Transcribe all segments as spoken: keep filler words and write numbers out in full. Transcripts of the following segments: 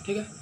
ठीक है।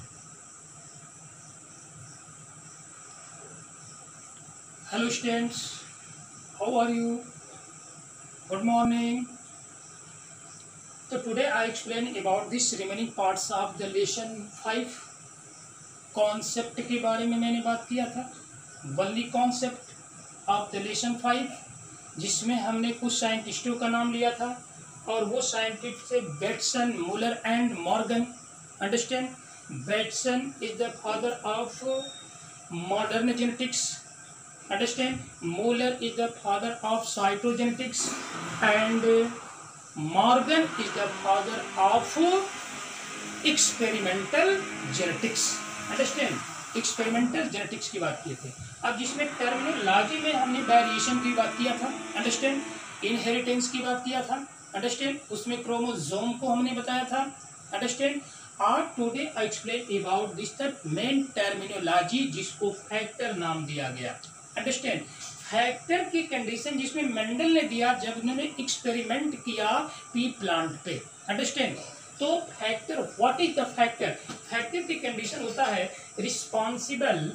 Hello students, how are you? Good morning. तो today I explain about this remaining parts of the lesson five. Concept के बारे में मैंने बात किया था, only concept of the lesson five, जिसमें हमने कुछ साइंटिस्टों का नाम लिया था और वो साइंटिस्ट से Bateson, Muller and Morgan. Understand? Bateson is the father of modern genetics. Understand? Muller is the father of cytogenetics and Morgan is the father of experimental genetics. Understand? Experimental genetics की बात किए थे। अब जिसमें terminology में हमने variation की बात किया था, अंडरस्टैंड, इनहेरिटेंस की बात किया था, अंडरस्टैंड, उसमें क्रोमोसोम को हमने बताया था, अंडरस्टैंड। और today I explain about this the main terminology जिसको फैक्टर नाम दिया गया। अंडरस्टैंड? फैक्टर की कंडीशन जिसमें मेंडल ने दिया जब उन्होंने एक्सपेरिमेंट किया पी प्लांट पे। अंडरस्टैंड? तो factor, what is the factor? Factor की कंडीशन होता है responsible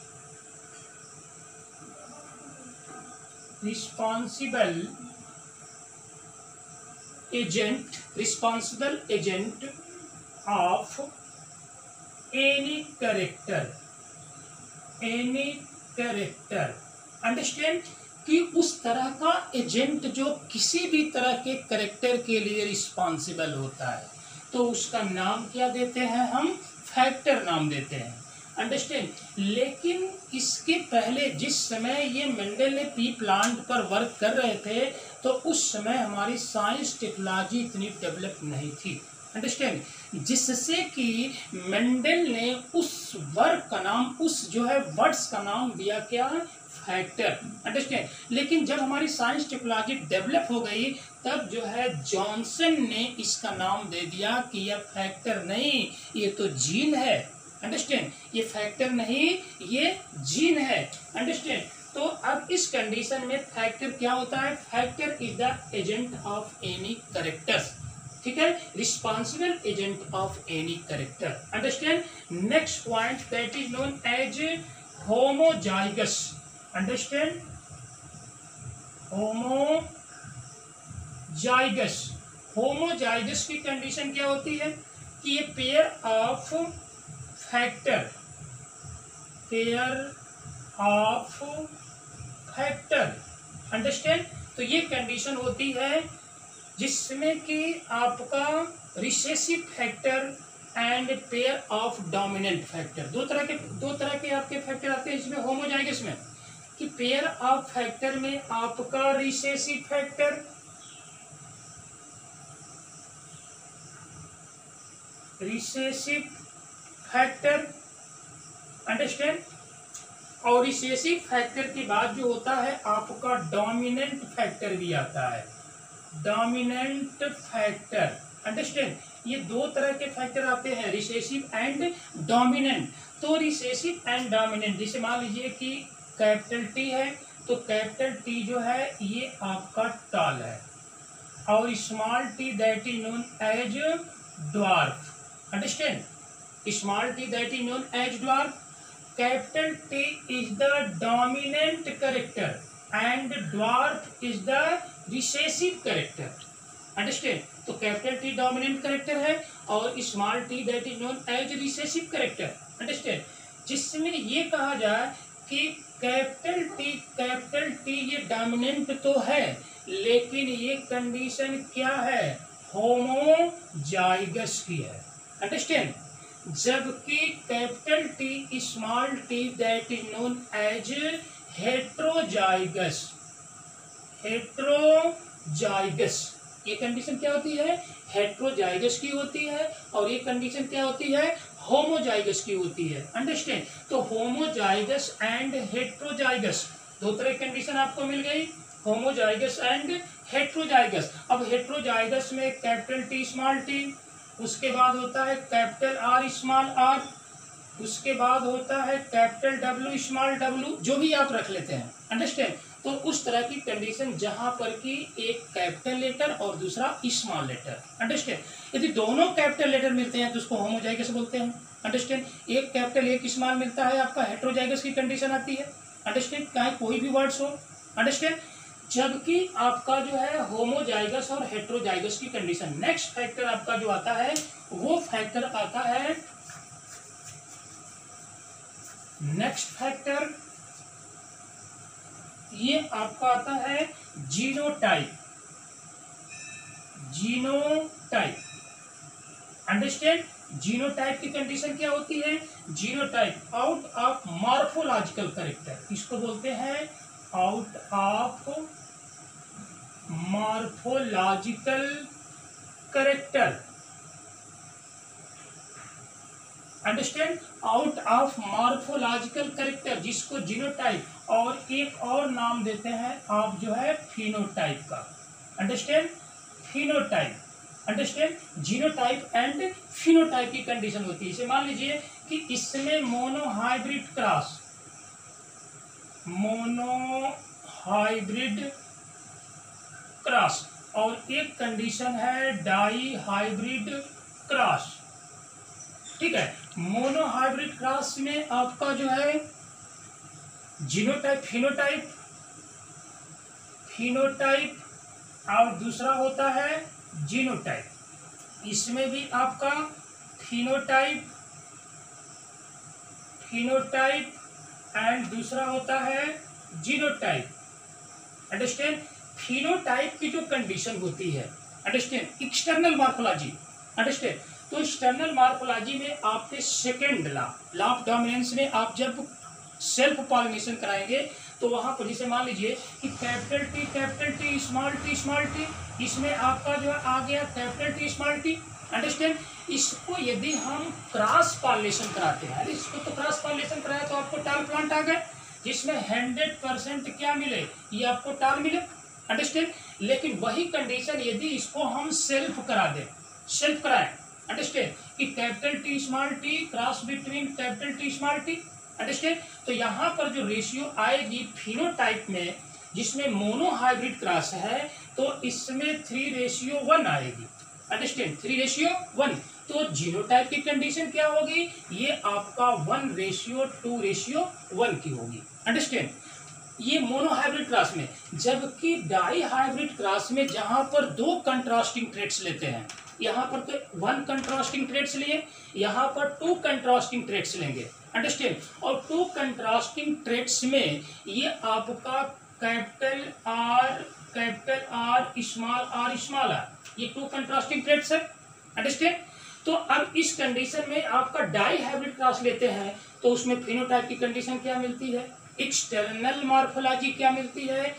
responsible agent responsible agent of any character any character. Understand? कि उस तरह का एजेंट जो किसी भी तरह के कैरेक्टर के लिए रिस्पॉन्सिबल होता है, तो उसका नाम क्या देते हैं हम? फैक्टर नाम देते हैं। अंडरस्टैंड? लेकिन इसके पहले जिस समय ये मेंडल ने पी प्लांट पर वर्क कर रहे थे, तो उस समय हमारी साइंस टेक्नोलॉजी इतनी डेवलप नहीं थी। अंडरस्टैंड? जिससे कि मेंडल ने उस वर्क का नाम, उस जो है वर्ड्स का नाम दिया क्या? फैक्टर। अंडरस्टैंड? लेकिन जब हमारी साइंस टेक्नोलॉजी डेवलप हो गई, तब जो है जॉनसन ने इसका नाम दे दिया कि यह फैक्टर नहीं, ये तो जीन है। अंडरस्टैंड? ये फैक्टर नहीं, ये जीन है। अंडरस्टैंड? तो अब इस कंडीशन में फैक्टर क्या होता है? Factor is the agent of any characters. ठीक है? Responsible agent of any character. Understand? Next point that is known as homozygous. Understand? Homozygous. Homozygous की कंडीशन क्या होती है? कि ये pair of factor pair of factor. Understand? तो ये कंडीशन होती है जिसमें कि आपका recessive factor and pair of dominant factor, दो तरह के दो तरह के आपके फैक्टर आते हैं इसमें होमोजाइगस में। कि पेयर ऑफ फैक्टर में आपका recessive factor recessive factor understand? और रिसेसिव फैक्टर के बाद जो होता है आपका डोमिनेंट फैक्टर भी आता है, डोमिनेंट फैक्टर। अंडरस्टैंड? ये दो तरह के फैक्टर आते हैं, रिसेसिव एंड डोमिनेंट। तो रिसेसिव एंड डोमिनेंट, जैसे मान लीजिए कि कैपिटल टी है, तो कैपिटल टी जो है ये आपका टॉल है, और small T that is known as dwarf. Understand? Small T that is known as dwarf. Capital T is the dominant character and dwarf is the recessive character. Understand? तो capital T dominant character है और small T that is known as recessive character. Understand? जिसमें ये कहा जाए कि capital T capital T ये dominant तो है, लेकिन ये कंडीशन क्या है? होमोजाइगस की है। अंडरस्टैंड? जबकि capital T small T that is known as heterozygous heterozygous. ये कंडीशन क्या होती है? हेट्रोजाइगस की होती है, और ये कंडीशन क्या होती है? होमोजाइगस की होती है। अंडरस्टैंड? तो होमोजाइगस एंड हेट्रोजाइगस, दो तरह की कंडीशन आपको मिल गई, होमोजाइगस एंड हेट्रोजाइगस। अब हेट्रोजाइगस में कैपिटल टी स्मॉल टी, उसके बाद होता है कैपिटल आर स्मॉल आर, उसके बाद होता है कैपिटल डब्ल्यू स्मॉल डब्ल्यू, जो भी आप रख लेते हैं। अंडरस्टैंड? तो उस तरह की कंडीशन जहां पर कि एक कैपिटल लेटर और दूसरा स्मॉल लेटर, अंडरस्टैंड। यदि दोनों कैपिटल लेटर मिलते हैं तो उसको होमोजाइगस बोलते हैं, अंडरस्टैंड। एक कैपिटल एक स्मॉल मिलता है, आपका हेट्रोजाइगस की कंडीशन आती है, अंडरस्टैंड, चाहे कोई भी वर्ड्स हो, अंडरस्टैंड। जबकि आपका जो है होमोजाइगस और हेट्रोजाइगस की कंडीशन, नेक्स्ट फैक्टर आपका जो आता है वो फैक्टर आता है, नेक्स्ट फैक्टर ये आपका आता है जीनोटाइप, जीनोटाइप, अंडरस्टैंड। जीनोटाइप की कंडीशन क्या होती है? Genotype out of morphological character, इसको बोलते हैं out of morphological character, understand, out of morphological character, जिसको जीनोटाइप, और एक और नाम देते हैं आप जो है फिनोटाइप का, understand, phenotype, understand. Genotype and phenotype की कंडीशन होती है। इसे मान लीजिए कि इसमें मोनोहाइब्रिड क्रॉस, मोनोहाइब्रिड क्रॉस, और एक कंडीशन है डाई हाइब्रिड क्रॉस, ठीक है। मोनोहाइब्रिड क्रॉस में आपका जो है जीनोटाइप, फिनोटाइप, फिनोटाइप और दूसरा होता है जीनोटाइप। इसमें भी आपका फिनोटाइप, फिनोटाइप एंड दूसरा होता है जीनोटाइप, अंडरस्टैंड। फिनोटाइप की जो कंडीशन होती है, अंडरस्टैंड, एक्सटर्नल मॉर्फोलॉजी, अंडरस्टैंड। तो एक्सटर्नल मॉर्फोलॉजी में आपके second law, law of dominance में आप जब सेल्फ पॉलिनेशन कराएंगे तो वहां पर जैसे मान लीजिए कि capital T, capital T, small T, small T, इसमें आपका जो है आ गया capital T, small T, understand. इसको यदि हम क्रॉस पॉलिनेशन कराते हैं, इसको तो क्रॉस पॉलिनेशन कराया तो आपको टाल प्लांट आ गए, जिसमें हंड्रेड परसेंट क्या मिले, ये आपको टाल मिले, अंडरस्टैंड। लेकिन वही कंडीशन यदि इसको हम सेल्फ करा दें, सेल्फ कराएं, अंडरस्टैंड, कि capital T, small T, cross between capital T, small T, understand. तो यहाँ पर जो रेशियो आएगी फिनोटाइप में, जिसमें मोनोहाइब्रिड क्रॉस है, तो इसमें थ्री रेशियो वन आएगी, अंडरस्टैंड, थ्री रेशियो वन। तो जीनोटाइप की कंडीशन क्या होगी? ये आपका one ratio two ratio one की होगी, अंडरस्टैंड, ये मोनोहाइब्रिड क्रॉस में। जबकि डाई हाइब्रिड क्रॉस में जहां पर दो कंट्रास्टिंग ट्रेट्स लेते हैं, यहाँ पर तो वन कंट्रास्टिंग ट्रेट्स लिए, यहाँ पर टू कंट्रास्टिंग ट्रेट्स लेंगे, अंडरस्टैंड। और टू कंट्रास्टिंग ट्रेट्स में ये आपका capital R, capital R, small R, small R, ये टू कंट्रास्टिंग ट्रेट्स है, अंडरस्टैंड। तो अब इस कंडीशन में आपका डाई हाइब्रिड क्रॉस लेते हैं तो उसमें फिनोटाइप की कंडीशन क्या मिलती है? एक्सटर्नल मॉर्फोलॉजी क्या मिलती है?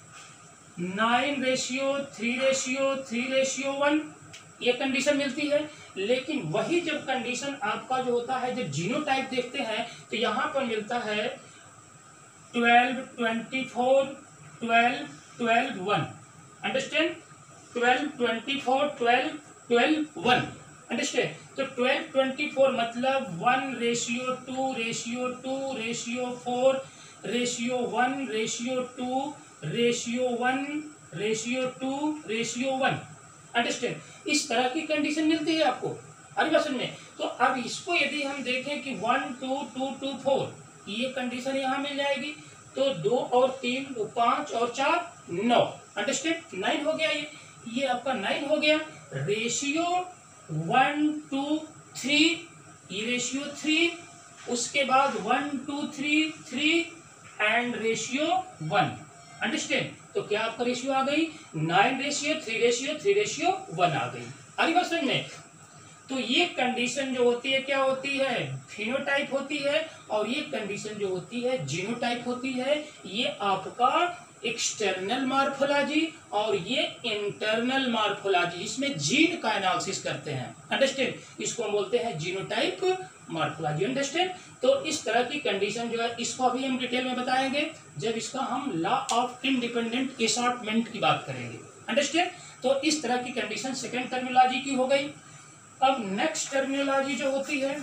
Nine ratio three ratio three ratio one, ये कंडीशन मिलती है। लेकिन वही जब कंडीशन आपका जो होता है, जब जीनोटाइप देखते हैं तो यहाँ पर मिलता है twelve twenty four twelve twelve one, understand, twelve twenty four twelve twelve one, understand. तो ट्वेल्व ट्वेंटी फोर मतलब one ratio two ratio two ratio four ratio one ratio two ratio one ratio two ratio one, understand. इस तरह की condition मिलती है आपको हर question में। तो अब इसको यदि हम देखें कि one two two two four, ये कंडीशन यहाँ मिल जाएगी, तो दो और तीन, दो पाँच और चार नौ, अंडरस्टैंड, नाइन हो गया, ये ये आपका नाइन हो गया। रेशियो वन टू थ्री, ये रेशियो थ्री, उसके बाद one two three three and ratio one, understand. तो क्या आपका रेशियो आ गई? Nine ratio three ratio three ratio one आ गई, अरे बात समझ में। तो ये कंडीशन जो होती है क्या होती है? फिनोटाइप होती है, और ये कंडीशन जो होती है जीनोटाइप होती है। ये आपका एक्सटर्नल मॉर्फोलॉजी और ये इंटरनल मॉर्फोलॉजी, इसमें जीन का एनालिसिस करते हैं, अंडरस्टैंड। इसको हम बोलते हैं जीनोटाइप मॉर्फोलॉजी, अंडरस्टैंड। तो इस तरह की कंडीशन जो है, इसको अभी हम डिटेल में बताएंगे जब इसका हम लॉ ऑफ इंडिपेंडेंट असॉर्टमेंट की बात करेंगे, अंडरस्टैंड। तो इस तरह की कंडीशन सेकेंड टर्मिनोलॉजी की हो गई। अब नेक्स्ट टर्मिनोलॉजी जो होती है,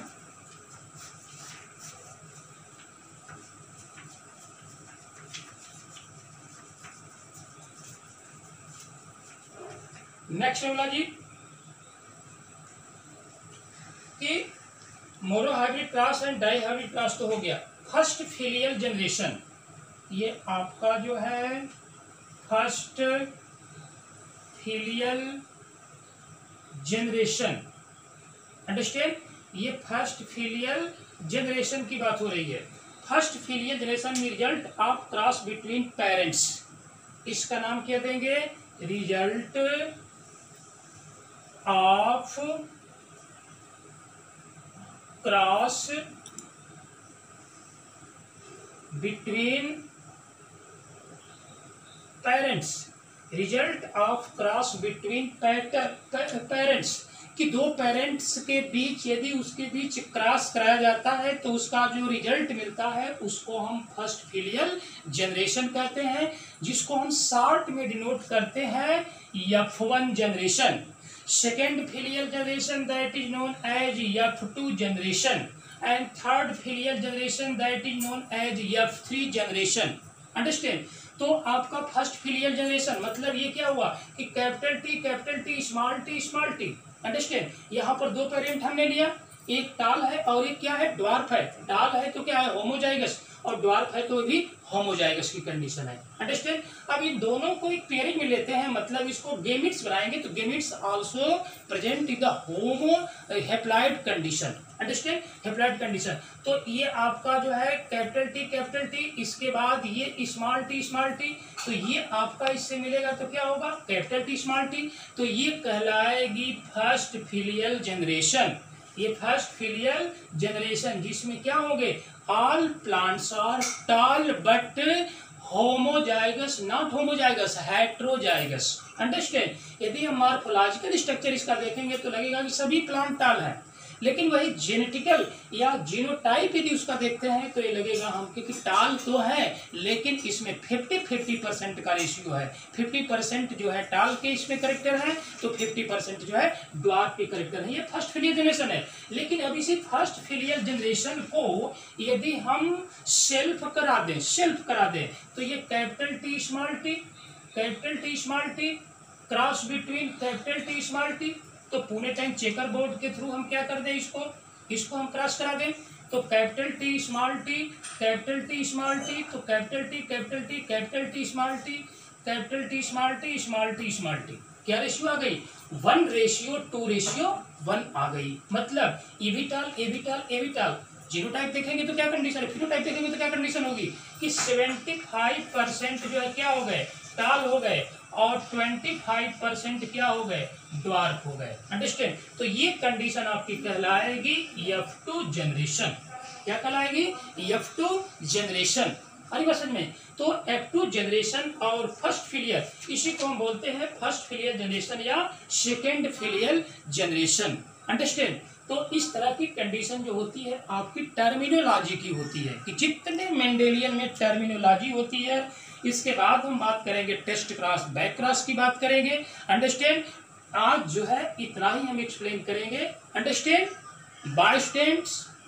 नेक्स्ट होगा जी कि monohybrid cross and dihybrid cross तो हो गया। फर्स्ट फिलियल जनरेशन, ये आपका जो है फर्स्ट फिलियल जनरेशन, अंडरस्टैंड, ये फर्स्ट फिलियल जनरेशन की बात हो रही है। First filial generation result of cross between parents, इसका नाम क्या देंगे, result of cross between parents, result of cross between parents, कि दो पेरेंट्स के बीच यदि उसके बीच क्रॉस कराया जाता है तो उसका जो रिजल्ट मिलता है उसको हम फर्स्ट फिलियल जनरेशन कहते हैं, जिसको हम शॉर्ट में डिनोट करते हैं F one generation. Second filial generation that is known as F two generation and third filial generation that is known as F three generation, understand. तो आपका फर्स्ट फिलियल जनरेशन मतलब ये क्या हुआ कि capital T capital T small T small T, understand. यहाँ पर दो पेरेंट हमने लिया, एक टाल है और एक क्या है, ड्वार्फ है। टाल है तो क्या है, होमोजाइगस, और ड्वार्फ है तो भी होमोजाइगस की कंडीशन है, अंडरस्टैंड। अब इन दोनों को एक पेयरिंग में लेते हैं, मतलब इसको गेमिट्स बनाएंगे तो gametes also present in the homo haploid condition, understand, haploid condition. तो ये आपका जो है कैपिटल टी कैपिटल टी, इसके बाद ये स्मॉल टी स्मॉल टी, तो ये आपका इससे मिलेगा तो क्या होगा, कैपिटल टी स्मॉल टी। तो ये कहलाएगी फर्स्ट फिलियल जनरेशन, ये फर्स्ट फिलियल जनरेशन, जिसमें क्या होंगे, all plants are tall but homozygous, not homozygous, heterozygous, understand. यदि हम मॉर्फोलॉजिकल स्ट्रक्चर इसका देखेंगे तो लगेगा कि सभी प्लांट टाल हैं, लेकिन वही जेनेटिकल या जीनोटाइप यदि उसका देखते हैं तो ये लगेगा हमको कि टाल तो है लेकिन इसमें फिफ्टी फिफ्टी परसेंट का रेशियो है, फिफ्टी परसेंट जो है टाल के इसमें करेक्टर है तो फिफ्टी परसेंट जो है ड्वार्फ के करेक्टर है। ये फर्स्ट फिलियल जनरेशन है। लेकिन अब इसी फर्स्ट फिलियल जनरेशन को यदि हम सेल्फ करा दें, सेल्फ करा दें तो ये capital T small T, capital T small T cross between capital T small T, तो पूरे टाइम चेकर बोर्ड के थ्रू हम क्या कर दें, इसको इसको हम क्रॉस करा दें। तो capital T small T capital T small T, तो capital T capital T capital T small T capital T small T small T small T, क्या रेशियो आ गई, one ratio two ratio one आ गई। मतलब एविटाल एविटाल एविटाल, जीनोटाइप देखेंगे तो क्या कंडीशन है, फिनोटाइप देखेंगे तो क्या कंडीशन होगी कि सेवेंटी फाइव परसेंट जो है क्या हो गए, टाल हो गए, और पच्चीस परसेंट क्या हो गए, ड्वार्फ हो गए, अंडरस्टैंड। तो ये कंडीशन आपकी कहलाएगी एफ टू जनरेशन, क्या कहलाएगी, एफ टू जनरेशन, अरे बस में। तो एफ टू जनरेशन और फर्स्ट फिलियल, इसी को हम बोलते हैं फर्स्ट फिलियल जनरेशन या सेकेंड फिलियल जनरेशन, अंडरस्टैंड। तो इस तरह की कंडीशन जो होती है आपकी टर्मिनोलॉजी की होती है, कि जितने मेंडेलियन में टर्मिनोलॉजी होती है। इसके बाद हम बात करेंगे टेस्ट क्रॉस बैक क्रॉस की बात करेंगे, अंडरस्टैंड। आज जो है इतना ही हम एक्सप्लेन करेंगे, अंडरस्टैंड। Bye students.